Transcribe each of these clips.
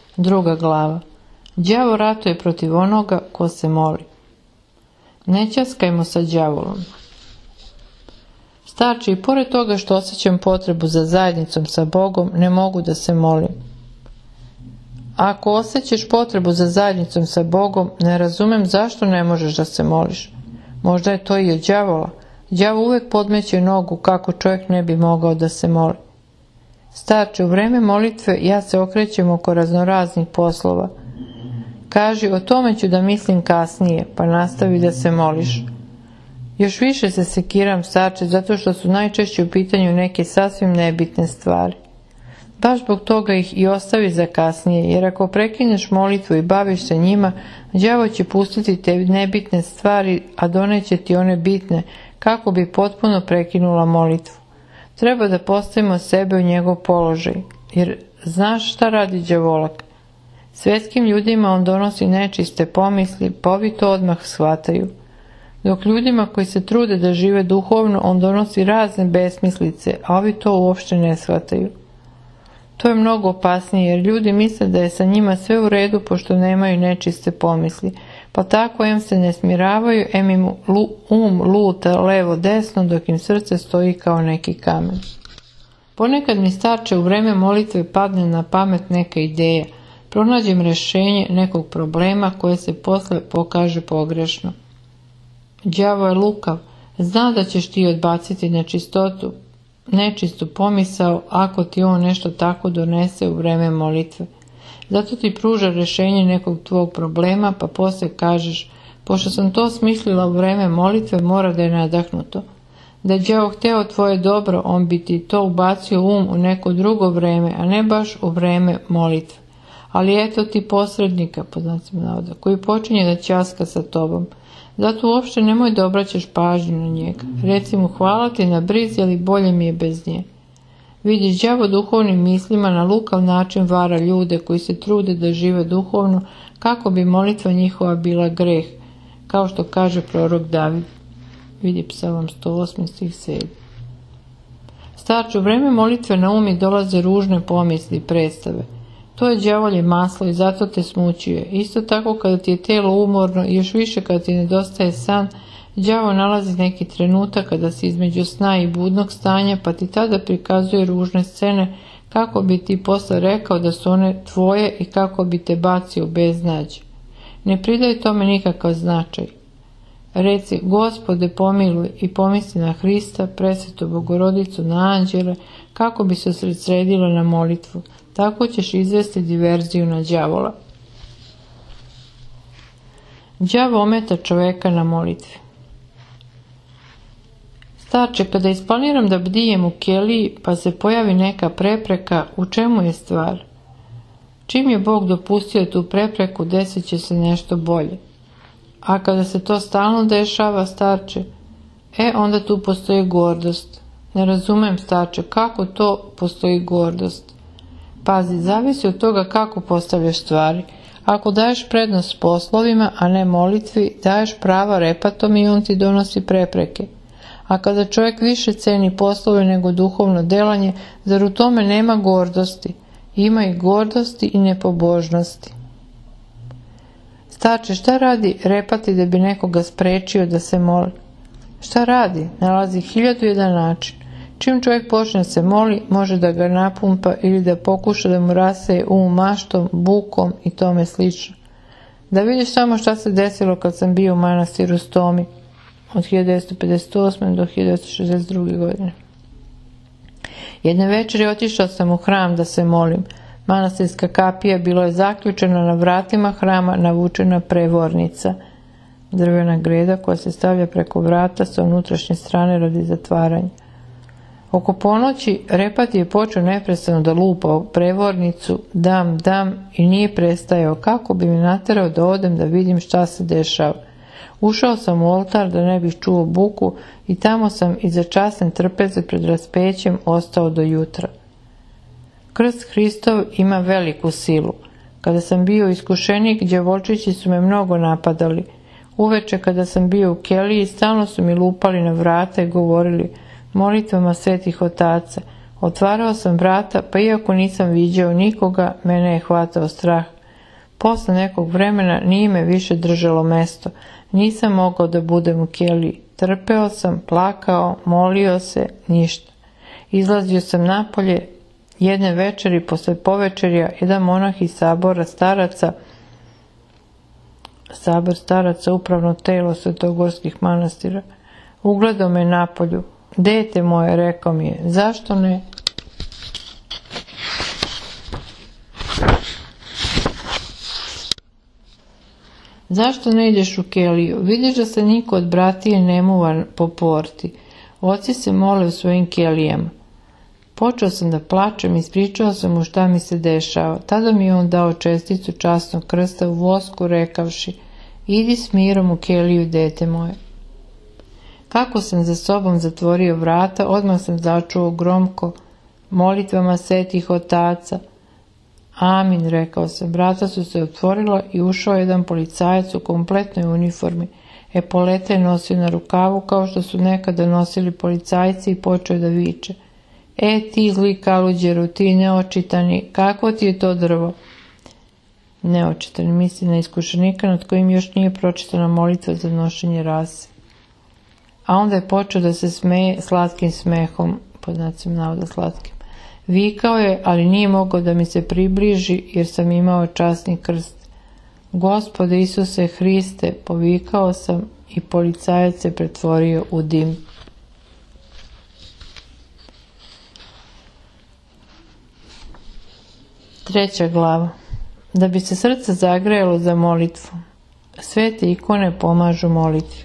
Druga glava. Đavo ratuje protiv onoga ko se moli. Ne ćaskajmo sa đavolom. Starče, i pored toga što osjećam potrebu za zajednicom sa Bogom, ne mogu da se molim. Ako osjećaš potrebu za zajednicom sa Bogom, ne razumem zašto ne možeš da se moliš. Možda je to i od đavola. Đavo uvek podmeće nogu kako čovjek ne bi mogao da se moli. Starče, u vreme molitve ja se okrećem oko raznoraznih poslova. Kaži, o tome ću da mislim kasnije, pa nastavi da se moliš. Još više se sekiram, starče, zato što su najčešće u pitanju neke sasvim nebitne stvari. Baš zbog toga ih i ostavi za kasnije, jer ako prekineš molitvu i baviš se njima, đavo će pustiti te nebitne stvari, a doneće ti one bitne, kako bi potpuno prekinula molitvu. Treba da postavimo sebe u njegov položaj, jer znaš šta radi đavolak? Svetskim ljudima on donosi nečiste pomisli, pa ovi to odmah shvataju. Dok ljudima koji se trude da žive duhovno, on donosi razne besmislice, a ovi to uopšte ne shvataju. To je mnogo opasnije, jer ljudi misle da je sa njima sve u redu pošto nemaju nečiste pomisli, pa tako em se ne smiravaju, em im luta levo desno, dok im srce stoji kao neki kamen. Ponekad mi, starče, u vreme molitve padne na pamet neka ideja, pronađem rešenje nekog problema koje se posle pokaže pogrešno. Đavo je lukav, zna da ćeš ti odbaciti nečistu pomisao ako ti on nešto tako donese u vreme molitve. Zato ti pruža rešenje nekog tvog problema, pa posle kažeš, pošto sam to smislila u vreme molitve, mora da je nadahnuto. Da je đavo hteo tvoje dobro, on bi ti to ubacio u neko drugo vreme, a ne baš u vreme molitve. Ali eto ti posrednika, pod znacima navoda, koji počinje da ćaska sa tobom. Zato uopšte nemoj da obraćaš pažnju na njega. Reci mu, hvala ti na brizi, ali bolje mi je bez nje. Vidiš, đavo duhovnim mislima na lukav način vara ljude koji se trude da žive duhovno, kako bi molitva njihova bila greh, kao što kaže prorok David. Vidi Psalam 108. stih 7. Starče, u vreme molitve na umi dolaze ružne pomisli i predstave. To je đavolje maslo i zato te smućuje. Isto tako kada ti je telo umorno i još više kada ti nedostaje san, đavo nalazi neki trenutak kada si između sna i budnog stanja, pa ti tada prikazuje ružne scene kako bi ti posle rekao da su one tvoje i kako bi te bacio u beznađe. Ne pridaj tome nikakav značaj. Reci, Gospode pomiluj, i pomisli na Hrista, presvetu Bogorodicu, na anđele, kako bi se usredsredila na molitvu. Tako ćeš izvesti diverziju na đavola. Đavo ometa čoveka na molitvi. Starče, kada isplaniram da bdijem u keliji, pa se pojavi neka prepreka, u čemu je stvar? Čim je Bog dopustio tu prepreku, desit će se nešto bolje. A kada se to stalno dešava, starče, onda tu postoji gordost. Ne razumem, starče, kako to postoji gordost? Pazi, zavisi od toga kako postavljaš stvari. Ako daješ prednost poslovima, a ne molitvi, daješ prava repatom i on ti donosi prepreke. A kada čovjek više ceni poslove nego duhovno delanje, zar u tome nema gordosti? Ima i gordosti i nepobožnosti. Starče, šta radi repati da bi nekoga sprečio da se moli? Šta radi? Nalazi 1001 način. Čim čovjek počne se moli, može da ga napumpa ili da pokuša da mu raseje maštom, bukom i tome slično. Da vidiš samo šta se desilo kad sam bio u manastiru Stomi od 1958. do 1962. godine. Jedne večeri otišao sam u hram da se molim. Manastirska kapija bilo je zaključena, na vratima hrama navučena prevornica, drvena greda koja se stavlja preko vrata sa unutrašnje strane radi zatvaranja. Oko ponoći repati je počeo neprestano da lupa u prevornicu, dam i nije prestajao, kako bi me naterao da odem da vidim šta se dešava. Ušao sam u oltar da ne bih čuo buku i tamo sam iza časne trpeze pred raspećem ostao do jutra. Krst Hristov ima veliku silu. Kada sam bio iskušenik, đavolčići su me mnogo napadali. Uveče kada sam bio u keliji, stalno su mi lupali na vrata i govorili molitvama svetih otaca, Otvarao sam vrata, pa iako nisam viđao nikoga, mene je hvatao strah. Posle nekog vremena nije me više držalo mesto. Nisam mogao da budem u keliji. Trpeo sam, plakao, molio se, ništa. Izlazio sam napolje. Jedne večeri posle povečerja jedan monah iz sabor staraca, upravno telo svetogorskih manastira, ugledao me napolju. Dete moje, rekao mi je, zašto ne? Zašto ne ideš u keliju? Vidiš da se niko od bratije ne muva po porti. Oci se mole u svojim kelijama. Počeo sam da plačem, ispričao sam mu šta mi se dešava. Tada mi je on dao česticu časnog krsta u vosku, rekavši, idi s mirom u keliju, dete moje. Kako sam za sobom zatvorio vrata, odmah sam začuo gromko molitvama svetih otaca. Amin, rekao sam. Vrata su se otvorila i ušao jedan policajac u kompletnoj uniformi. Epolete je nosio na rukavu kao što su nekada nosili policajci i počeo da viče. Ti zli kaluđeru, ti neočitani, kako ti je to drvo? Neočitani misli na iskušenika nad kojim još nije pročitana molitva za nošenje rase. A onda je počeo da se smeje slatkim smehom, pod znacima navoda slatkim. Vikao je, ali nije mogao da mi se približi jer sam imao časni krst. Gospode Isuse Hriste, povikao sam i policajac se pretvorio u dim. Treća glava. Da bi se srce zagrejalo za molitvu. Svete ikone pomažu molitvi.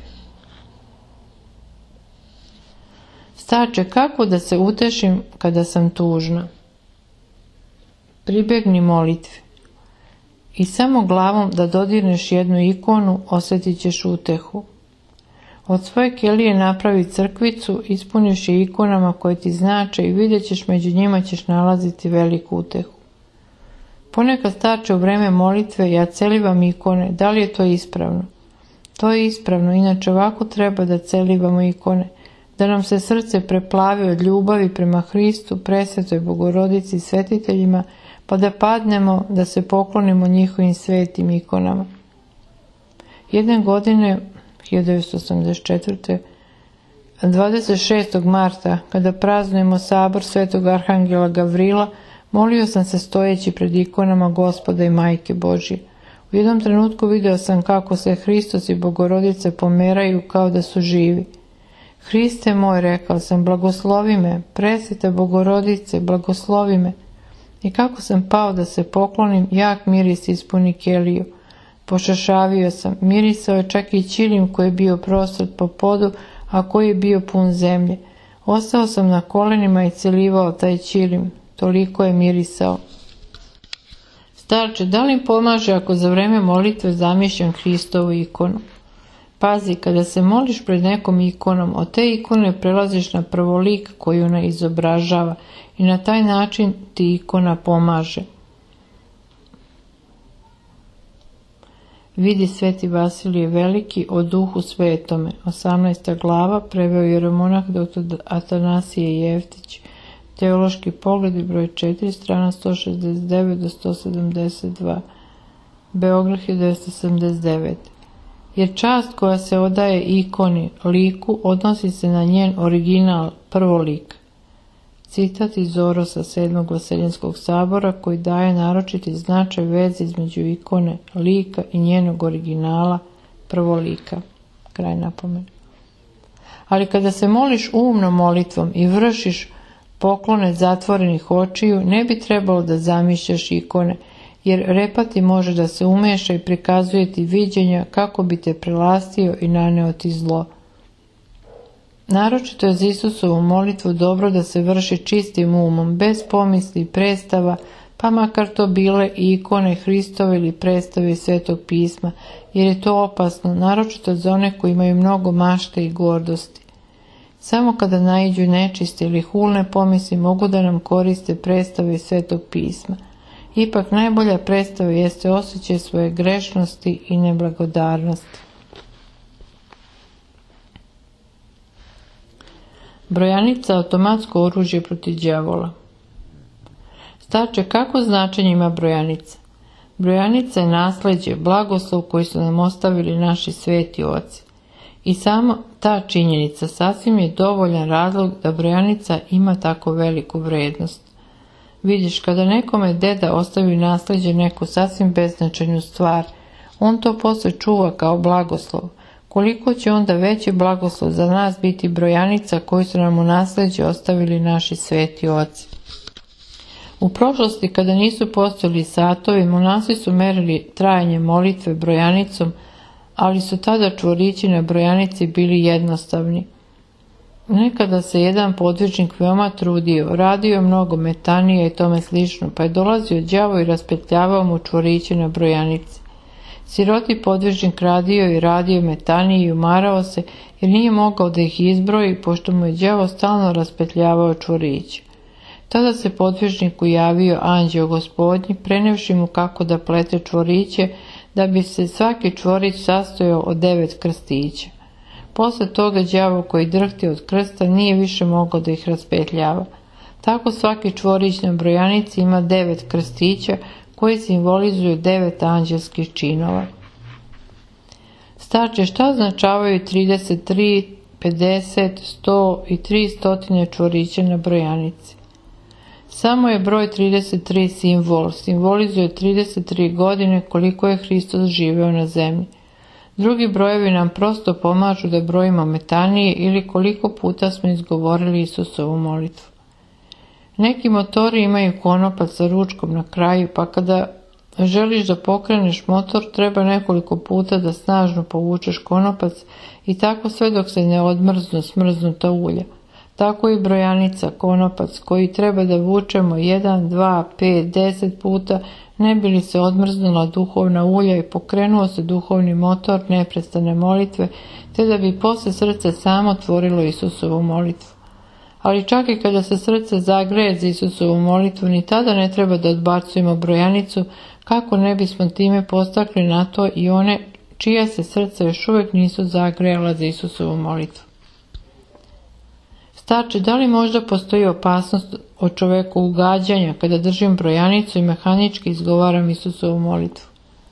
Starče, kako da se utešim kada sam tužna? Pribegni molitvi. I samo glavom da dodirneš jednu ikonu, osjetit ćeš utehu. Od svoje kelije napravi crkvicu, ispuniš je ikonama koje ti znače i vidjet ćeš među njima ćeš nalaziti veliku utehu. Ponekad, starče, u vreme molitve ja celivam ikone. Da li je to ispravno? To je ispravno, inače ovako treba da celivamo ikone. Da nam se srce preplavi od ljubavi prema Hristu, presvetoj Bogorodici i svetiteljima, pa da padnemo, da se poklonimo njihovim svetim ikonama. Jedne godine, 1984. 26. marta, kada praznujemo sabor svetog arhangela Gavrila, molio sam se stojeći pred ikonama Gospoda i Majke Božje. U jednom trenutku video sam kako se Hristos i Bogorodice pomeraju kao da su živi. Hriste moj, rekao sam, blagoslovi me, presveta Bogorodice, blagoslovi me. I kako sam pao da se poklonim, jak miris ispuni keliju. Pošašavio sam, mirisao je čak i ćilim koji je bio prostret po podu, a koji je bio pun zemlje. Ostao sam na kolenima i celivao taj ćilim, toliko je mirisao. Starče, da li pomaže ako za vreme molitve zamišljam Hristovu ikonu? Pazi, kada se moliš pred nekom ikonom, od te ikone prelaziš na prvolik koji ona izobražava i na taj način ti ikona pomaže. Vidi Sveti Vasilije Veliki o Duhu Svetome, 18. glava, preveo jeromonah dr. Atanasije Jeftić, Teološki pogledi, broj 4, strana 169 do 172, Beograd 1979. Jer čast koja se odaje ikoni, liku, odnosi se na njen original, prvolik. Citat iz Orosa 7. Vaseljenskog sabora koji daje naročiti značaj veze između ikone, lika i njenog originala, prvolika. Kraj napomene. Ali kada se moliš umnom molitvom i vršiš poklone zatvorenih očiju, ne bi trebalo da zamišljaš ikone, jer repati može da se umeša i prikazuje ti viđenja kako bi te prelastio i naneo ti zlo. Naročito je za Isusovu molitvu dobro da se vrši čistim umom, bez pomisli i predstava, pa makar to bile i ikone Hristove ili predstave iz Svetog pisma, jer je to opasno, naročito za one koji imaju mnogo mašte i gordosti. Samo kada naiđu nečiste ili hulne pomisli mogu da nam koriste predstave iz Svetog pisma. Ipak najbolja predstava jeste osjećaj svoje grešnosti i neblagodarnosti. Brojanica automatsko oružje protiv đavola. Starče, kako značenje ima brojanica? Brojanica je nasleđe, blagoslov koji su nam ostavili naši sveti oci. I samo ta činjenica sasvim je dovoljan razlog da brojanica ima tako veliku vrednost. Vidiš, kada nekome deda ostavi nasleđe neku sasvim beznačajnu stvar, on to posle čuva kao blagoslov. Koliko će onda veći blagoslov za nas biti brojanica koju su nam u nasleđe ostavili naši sveti oci. U prošlosti, kada nisu postojali satovi, monasi su merili trajanje molitve brojanicom, ali su tada čvorići na brojanici bili jednostavni. Nekada se jedan podvižnik veoma trudio, radio mnogo metanija i tome slično, pa je dolazio đavo i raspetljavao mu čvoriće na brojanici. Siroti podvižnik radio metanije i umarao se, jer nije mogao da ih izbroji, pošto mu je đavo stalno raspetljavao čvoriće. Tada se podvižniku javio anđeo Gospodnji, prenevši mu kako da plete čvoriće, da bi se svaki čvorić sastojao od 9 krstića. Posle toga đavo koji drhti od krsta nije više mogao da ih raspetljava. Tako svaki čvorić na brojanici ima 9 krstića koji simbolizuju 9 anđelskih činova. Starče, šta označavaju 33, 50, 100 i 300 čvorića na brojanici? Samo je broj 33 simbolizuje 33 godine koliko je Hristos živeo na zemlji. Drugi brojevi nam prosto pomažu da brojimo metanije ili koliko puta smo izgovorili Isusovu molitvu. Neki motori imaju konopac sa ručkom na kraju, pa kada želiš da pokreneš motor, treba nekoliko puta da snažno povučeš konopac i tako sve dok se ne odmrznu smrznuta ulja. Tako i brojanica, konopac, koji treba da vučemo 1, 2, 5, 10 puta, ne bi li se odmrznula duhovna ulja i pokrenuo se duhovni motor neprestane molitve, te da bi posle srce samo tvorilo Isusovu molitvu. Ali čak i kada se srce zagreje za Isusovu molitvu, ni tada ne treba da odbacujemo brojanicu, kako ne bismo time postakli na to i one čija se srca još uvijek nisu zagrejala za Isusovu molitvu. Starče, da li možda postoji opasnost od čovekovog ugađanja kada držim brojanicu i mehanički izgovaram Isusovu molitvu?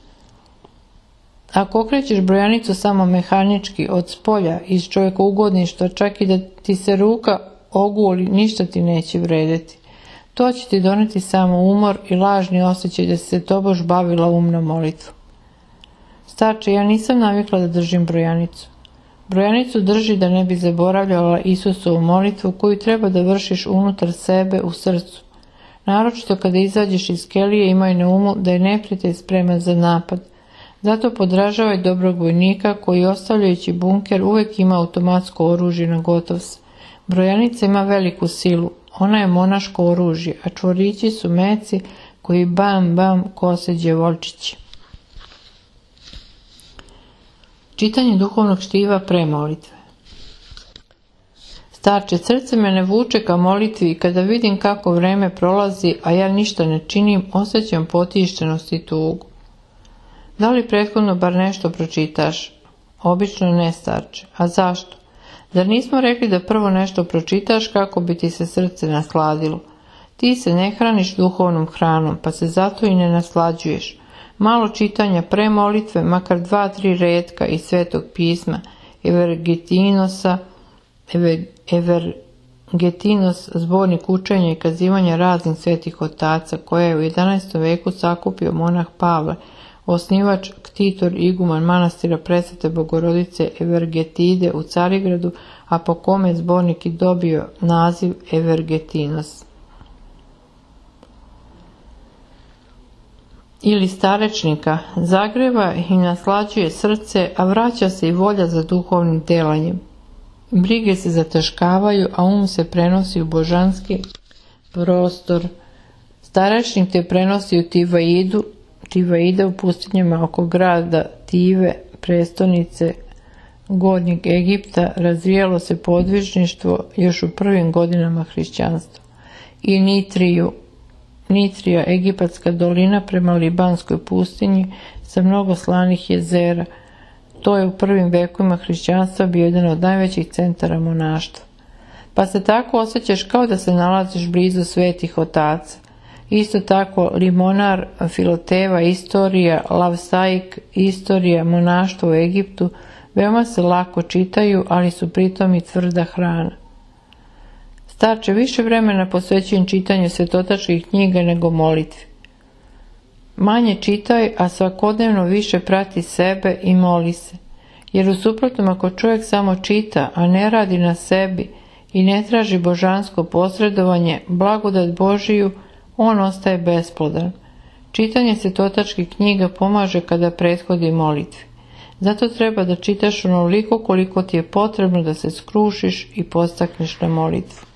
Ako okrećeš brojanicu samo mehanički od spolja, iz čovjekougodništva, čak i da ti se ruka oguli, ništa ti neće vredeti. To će ti doneti samo umor i lažni osjećaj da si se tobož bavila umnom molitvom. Starče, ja nisam navikla da držim brojanicu. Brojanicu drži da ne bi zaboravljala Isusovu molitvu koju treba da vršiš unutar sebe u srcu. Naročito kada izađeš iz kelije, imaj na umu da je neprijatelj spreman za napad. Zato podražavaj dobrog vojnika koji, ostavljajući bunker, uvek ima automatsko oružje na gotov se. Brojanica ima veliku silu, ona je monaško oružje, a čvorići su meci koji bam bam kose đevolčići. Čitanje duhovnog štiva pre molitve. Starče, srce me ne vuče ka molitvi i kada vidim kako vreme prolazi, a ja ništa ne činim, osjećam potištenost i tugu. Da li prethodno bar nešto pročitaš? Obično ne, starče. A zašto? Zar nismo rekli da prvo nešto pročitaš kako bi ti se srce nasladilo? Ti se ne hraniš duhovnom hranom, pa se zato i ne naslađuješ. Malo čitanja pre molitve, makar 2-3 retka iz Svetog pisma, Evergetinos, zbornik učenja i kazivanja raznih svetih otaca, koje je u 11. veku sakupio monah Pavle, osnivač ktitor iguman manastira Presvete Bogorodice Evergetide u Carigradu, a po kome je zbornik i dobio naziv Evergetinos. Ili starečnika, zagreva i naslađuje srce, a vraća se i volja za duhovnim delanjem. Brige se zataškavaju, a se prenosi u božanski prostor. Starečnik te prenosi u Tivaida u pustinjama oko grada Tive, prestonice Gornjeg Egipta, razvijalo se podvižništvo još u prvim godinama hrišćanstva. I Nitrija, egipatska dolina prema Libanskoj pustinji sa mnogo slanih jezera. To je u prvim vekovima hrišćanstva bio jedan od najvećih centara monaštva. pa se tako osjećaš kao da se nalaziš blizu svetih otaca. Isto tako Limonar, Filoteva istorija, Lavsaik istorija monaštva u Egiptu veoma se lako čitaju, ali su pritom i tvrda hrana. Starče, više vremena posvećujem čitanju svetotačkih knjiga nego molitvi. Manje čitaj, a svakodnevno više prati sebe i moli se. Jer u suprotnom, ako čovjek samo čita, a ne radi na sebi i ne traži božansko posredovanje, blagodat Božiju, on ostaje besplodan. Čitanje svetotačkih knjiga pomaže kada prethodi molitvi. Zato treba da čitaš onoliko koliko ti je potrebno da se skrušiš i podstakneš na molitvu.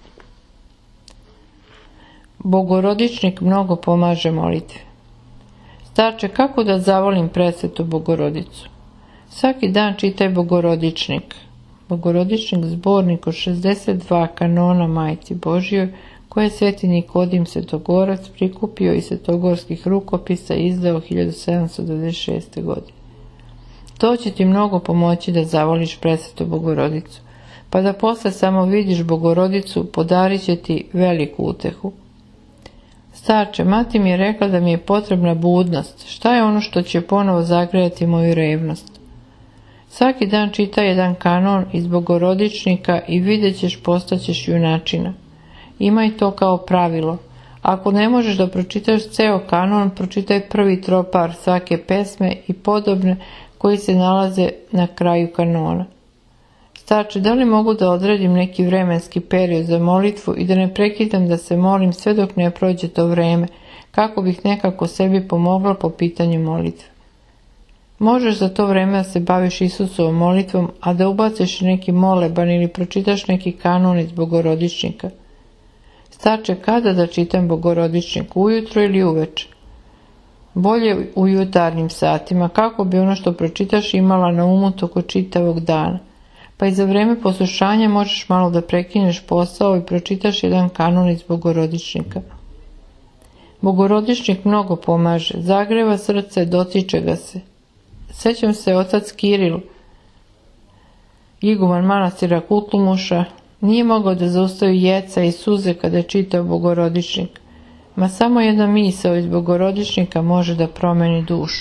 Bogorodičnik mnogo pomaže molitvi. Starče, kako da zavolim presvetu Bogorodicu? Svaki dan čitaj Bogorodičnik. Bogorodičnik zbornik od 62 kanona Majci Božjoj, koje je sveti Nikodim Svetogorac prikupio iz svetogorskih rukopisa i izdao 1796. godine. To će ti mnogo pomoći da zavoliš presvetu Bogorodicu, pa da posle samo vidiš Bogorodicu, podarit će ti veliku utehu. Starče, mati mi je rekla da mi je potrebna budnost. Šta je ono što će ponovo zagrejati moju revnost? Svaki dan čitaj jedan kanon iz Bogorodičnika i vidjet ćeš, postaćeš junačina. Imaj to kao pravilo. Ako ne možeš da pročitaš ceo kanon, pročitaj prvi tropar svake pesme i podobne koji se nalaze na kraju kanona. Starče, da li mogu da odredim neki vremenski period za molitvu i da ne prekidam da se molim sve dok ne prođe to vreme, kako bih nekako sebi pomogla po pitanju molitve? Možeš za to vreme da se baviš Isusovom molitvom, a da ubaciš neki moleban ili pročitaš neki kanon iz Bogorodičnika. Starče, kada da čitam Bogorodičnik, ujutro ili uveče? Bolje u jutarnjim satima, kako bi ono što pročitaš imala na umu toko čitavog dana. Pa i za vreme poslušanja možeš malo da prekineš posao i pročitaš jedan kanon iz Bogorodičnika. Bogorodičnik mnogo pomaže, zagreva srce, dotiče ga se. Sećam se otac Kiril, iguman manastira Kutlumuša, nije mogao da zaustavi jeca i suze kada je čitao Bogorodičnik. Ma samo jedna misao iz Bogorodičnika može da promeni dušu.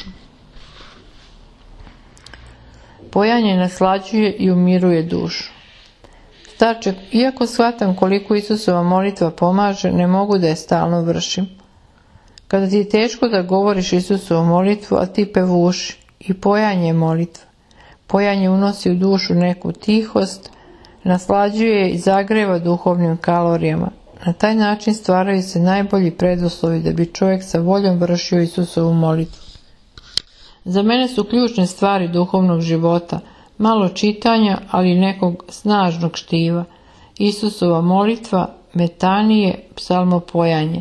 Pojanje naslađuje i umiruje dušu. Starče, iako shvatam koliko Isusova molitva pomaže, ne mogu da je stalno vršim. Kada ti je teško da govoriš Isusovu molitvu, a ti pevuši, i pojanje je molitva. Pojanje unosi u dušu neku tihost, naslađuje i zagreva duhovnim kalorijama. Na taj način stvaraju se najbolji preduslovi da bi čovjek sa voljom vršio Isusovu molitvu. Za mene su ključne stvari duhovnog života, malo čitanja, ali nekog snažnog štiva, Isusova molitva, metanije, psalmopojanje.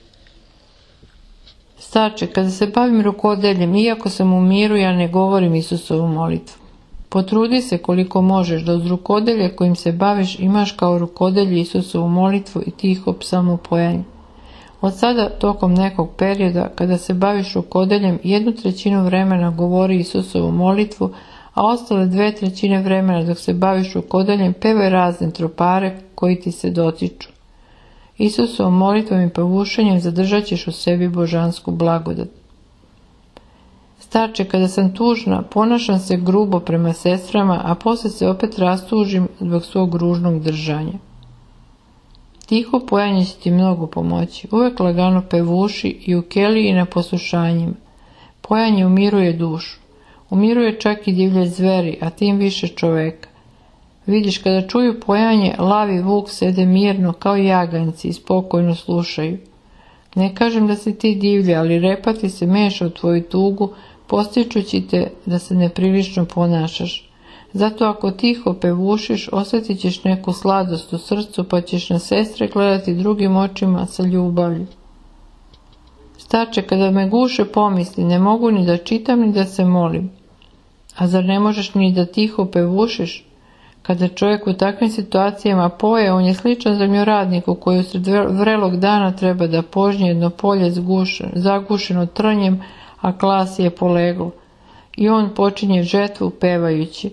Starče, kada se bavim rukodeljem, iako sam u miru, ja ne govorim Isusovu molitvu. Potrudi se koliko možeš da uz rukodelje kojim se baviš imaš kao rukodelje Isusovu molitvu i tiho psalmopojanje. Od sada, tokom nekog perioda, kada se baviš rukodeljem, 1/3 vremena govori Isusovu molitvu, a ostale 2/3 vremena dok se baviš rukodeljem pevaj razne tropare koji ti se dotiču. Isusovom molitvom i pevušanjem zadržat ćeš u sebi božansku blagodat. Starče, kada sam tužna, ponašam se grubo prema sestrama, a posle se opet rastužim zbog svog ružnog držanja. Tiho pojanje će ti mnogo pomoći. Uvek lagano pevuši i u keliji na poslušanjima. Pojanje umiruje dušu. Umiruje čak i divlje zveri, a tim više čoveka. Vidiš, kada čuju pojanje, lav i vuk sede mirno kao jaganjci i spokojno slušaju. Ne kažem da si ti divlja, ali repati se meša u tvoju tugu, postičući te da se neprilično ponašaš. Zato ako tiho pevušiš, osjetit ćeš neku sladost u srcu, pa ćeš na sestre gledati drugim očima sa ljubavlju. Starče, kada me guše pomisli, ne mogu ni da čitam ni da se molim. A zar ne možeš ni da tiho pevušiš? Kada čovjek u takvim situacijama poje, on je sličan zemljoradniku koji usred vrelog dana treba da požnje jedno polje zagušeno trnjem, a klas je poleglo. I on počinje žetvu pevajući.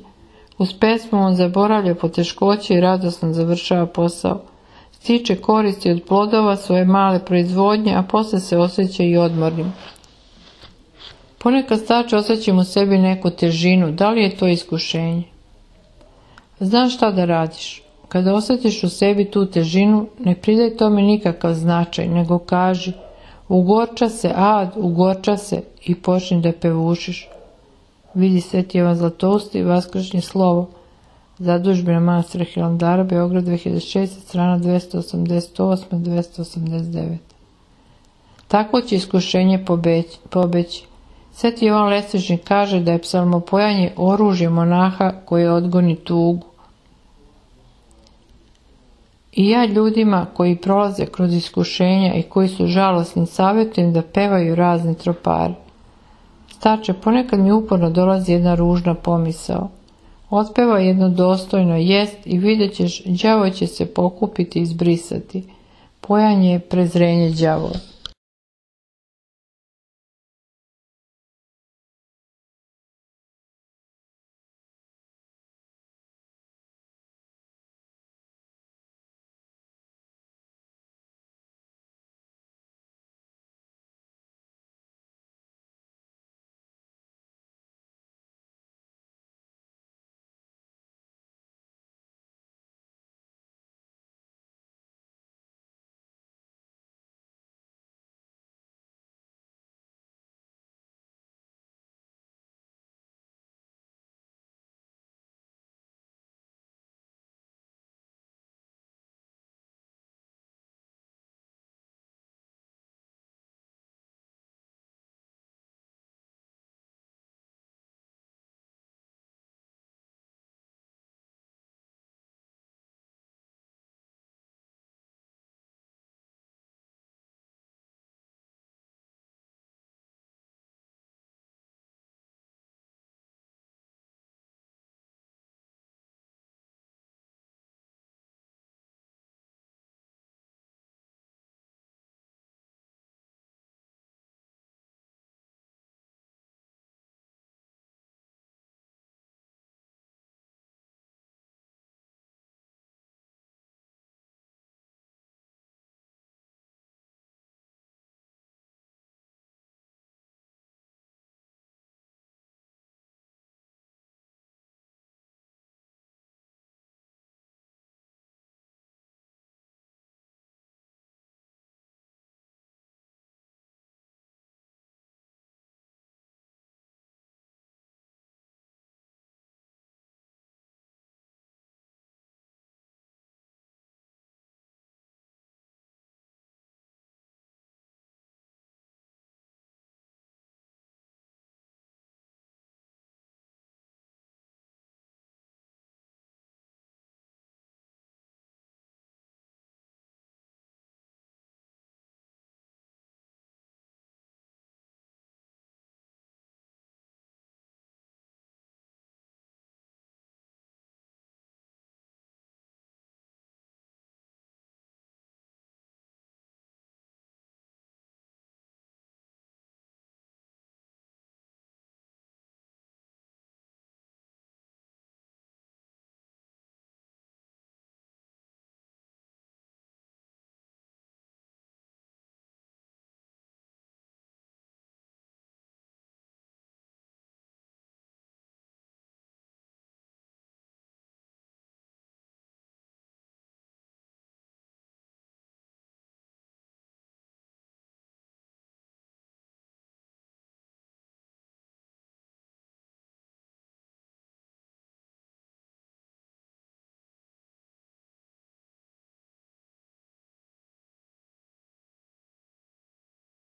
Uz pesmu on zaboravlja poteškoće i radosno završava posao. Stiče koristi od plodova svoje male proizvodnje, a posle se osjeća i odmornim. Ponekad stače osjećam u sebi neku težinu, da li je to iskušenje? Znaš šta da radiš? Kada osjetiš u sebi tu težinu, ne pridaj tome nikakav značaj, nego kaži: ugorča se, ad, ugorča se, i počni da pevušiš. Vidi Sveti Jovan Zlatousti, Vaskršnje slovo. Zadužbina manastira Hilandara, Beograd 2006, strana 288-289. Tako će iskušenje pobeći. Sveti Jovan Lesvičnik kaže da je psalmopojanje oružje monaha koje odgoni tugu. I ja ljudima koji prolaze kroz iskušenja i koji su žalosni savjetujem da pevaju razne tropare. Stače, ponekad mi uporno dolazi jedna ružna pomisao. Otpeva jedno dostojno jest i vidjet ćeš, đavo će se pokupiti i izbrisati. Pojanje je prezrenje đavola.